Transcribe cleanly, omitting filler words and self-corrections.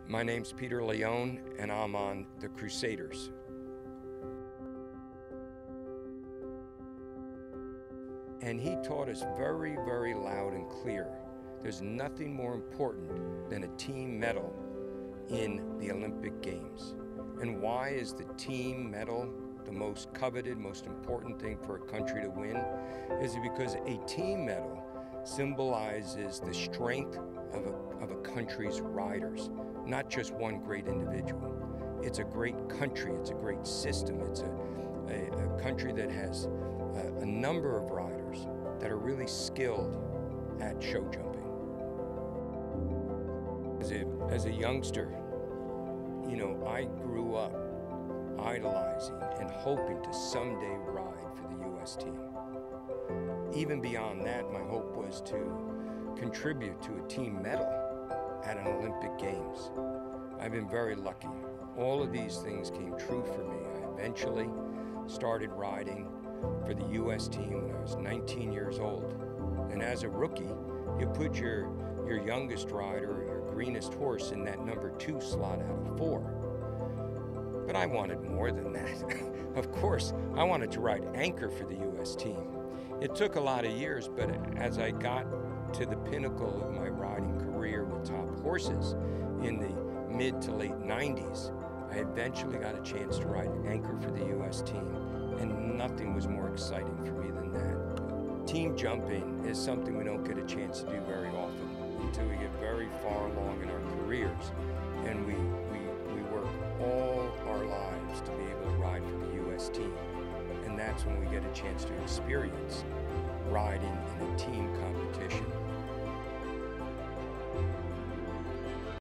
My name's Peter Leone, and I'm on the Crusaders. And he taught us very, very loud and clear, there's nothing more important than a team medal in the Olympic Games. And why is the team medal the most coveted, most important thing for a country to win? Is it because a team medal symbolizes the strength of a country's riders, not just one great individual. It's a great country, it's a great system, it's a country that has a number of riders that are really skilled at show jumping. As a youngster, you know, I grew up idolizing and hoping to someday ride for the U.S. team. Even beyond that, my hope was to contribute to a team medal at an Olympic Games. I've been very lucky. All of these things came true for me. I eventually started riding for the U.S. team when I was 19 years old. And as a rookie, you put your youngest rider or your greenest horse in that number 2 slot out of 4. But I wanted more than that. Of course, I wanted to ride anchor for the U.S. team. It took a lot of years, but as I got to the pinnacle of my riding career with top horses in the mid to late 90s, I eventually got a chance to ride anchor for the U.S. team, and nothing was more exciting for me than that. Team jumping is something we don't get a chance to do very often until we get very far along in our careers, and we work all our lives to be able to ride for the U.S. team. And that's when we get a chance to experience riding in a team competition.